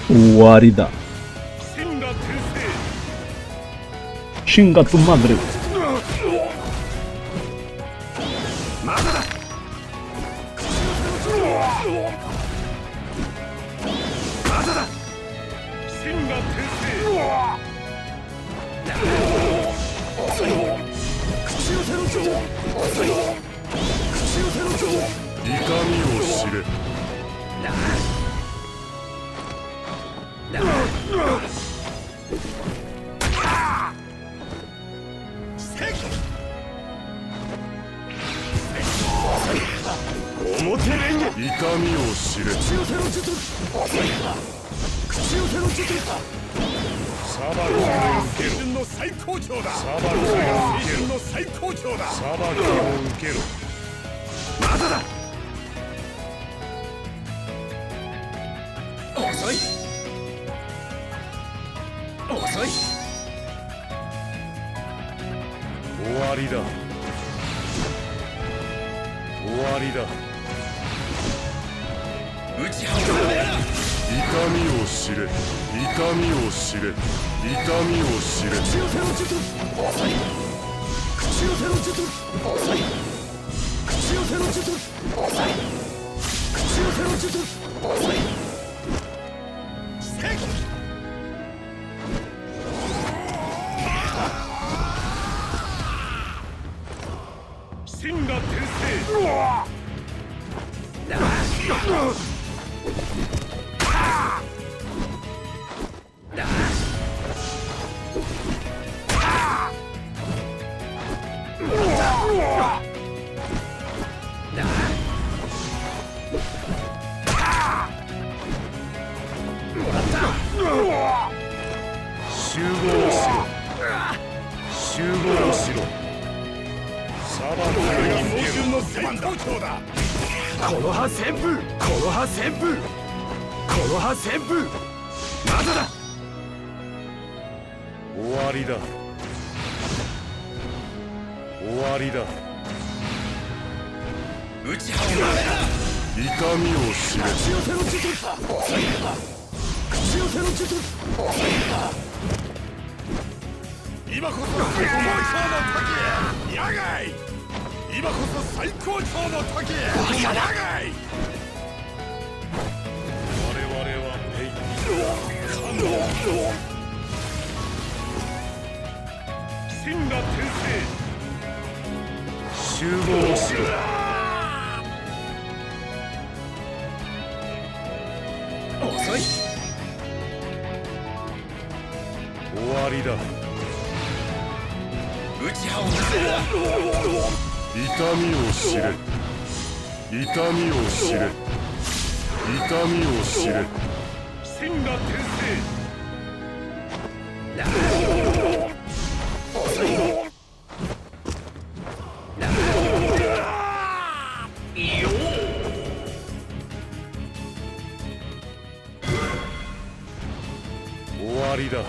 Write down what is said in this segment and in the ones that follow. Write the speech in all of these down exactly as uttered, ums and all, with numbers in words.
終わりだ。シンガtu madre。 まだだ。まだだ。シンガ転生。遅い。口寄せの術。遅い。口寄せの術。痛みを知れ。なな表レンゲ。痛みを知れ。口寄せの術。口寄せの術。サバルが受けろ。の最高潮だ。サバルが受けろ。の最高潮だ。サバルを受けろ。まだだ。遅い。遅い。終わりだ。終わりだ。打ち破る。痛みを知れ。痛みを知れ。痛みを知れ。口寄せの術。遅い。口寄せの術。遅い。口寄せの術。遅い。口寄せの術。遅い。真が転生。集合しろ。集合しろ。サバルが猛獣の最高潮だ。この葉旋風。この葉旋風。この葉旋風。まだだ。終わりだ。終わりだ。打ち破る。痛みを知れ。口寄せの術。口寄せの術。今こそ最高潮の時。やがい。今こそ最高潮の時。やがい。我々はペイカノ真が転生。集合しろ。遅い。終わりだ。打ち破る。痛みを知れ。痛みを知れ。痛みを知れ。真が転生。遅い。終わりだ。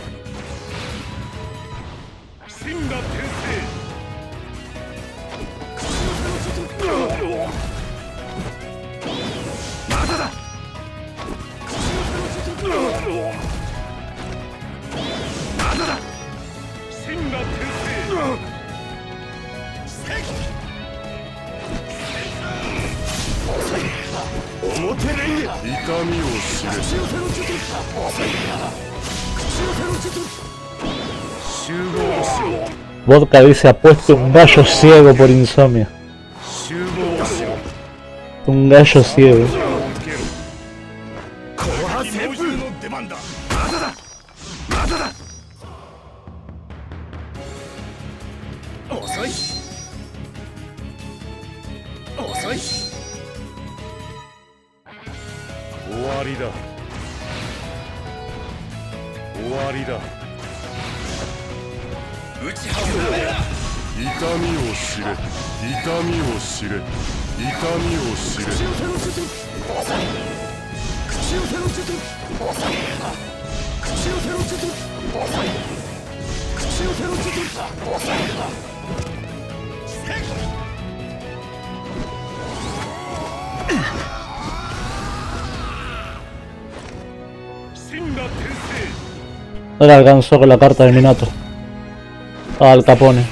真が転生。まだだ。まだだ。真が転生。表レンゲ。痛みを知れ。口寄せの術。口寄せの術。集合しろ。 Vodka dice ha puesto un gallo ciego por insomnio. Un gallo ciego. No le alcanzó con la carta de Minato. Al Capone.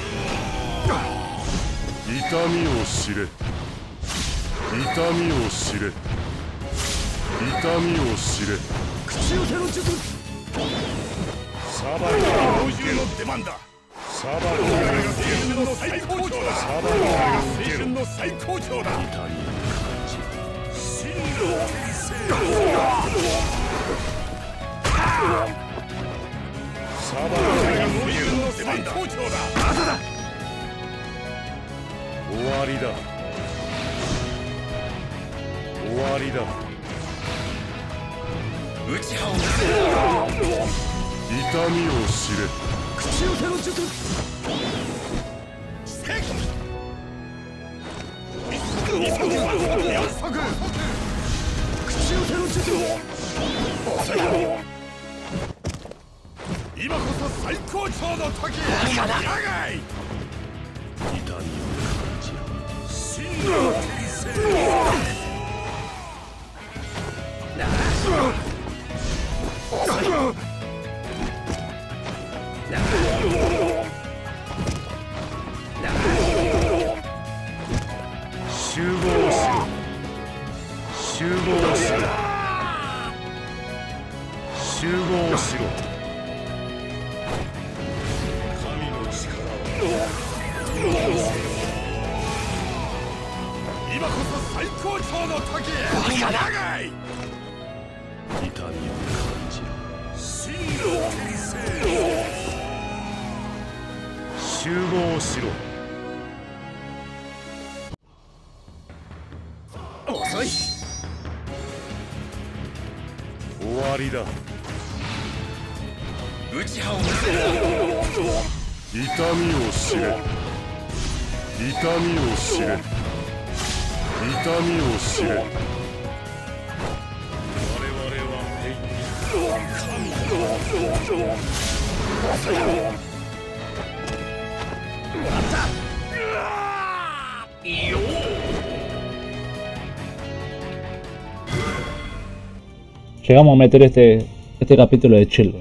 Llegamos a meter este, este capítulo de chill.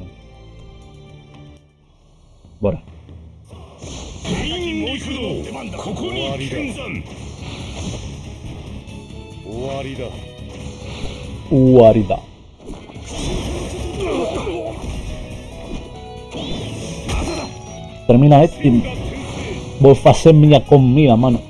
Bora. Uarida. Termina esto y vou facer minha comida, mano.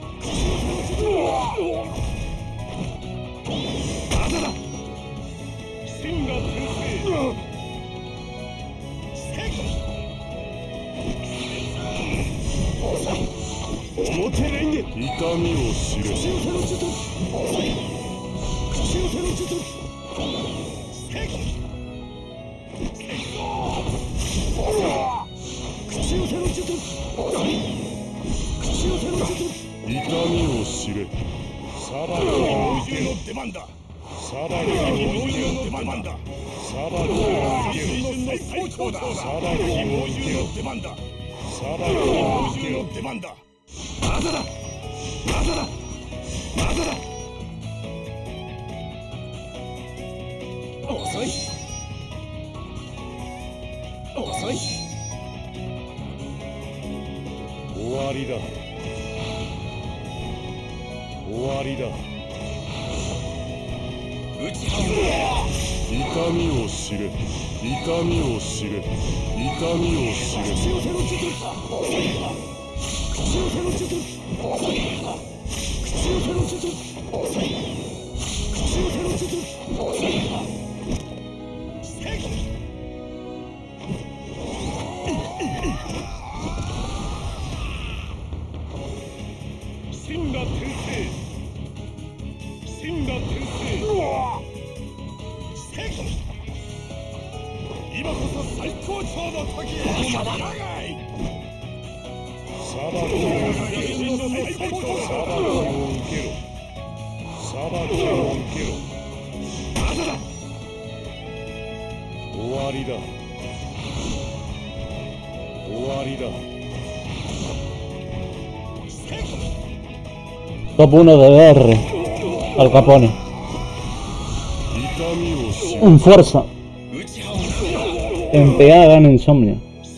Top uno de D R Al Capone. En fuerza. En pegada gana Insomnia.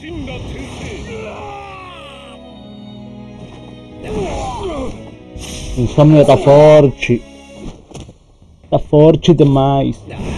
Insomnia está forte. Tá forte demais.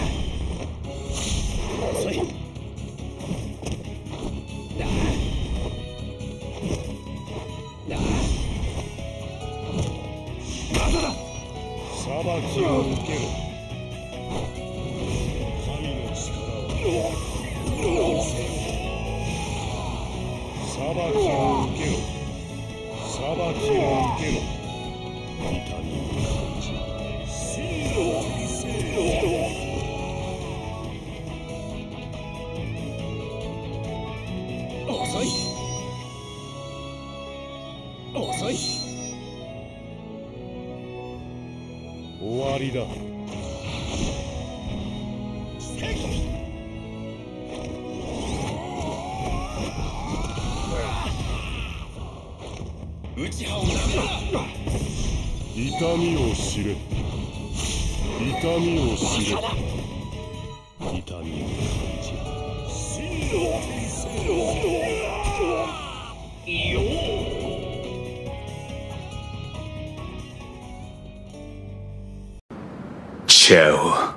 終わりだ。痛みを知れ。痛みを知れ。痛みを感じろ。真の天性。Ciao.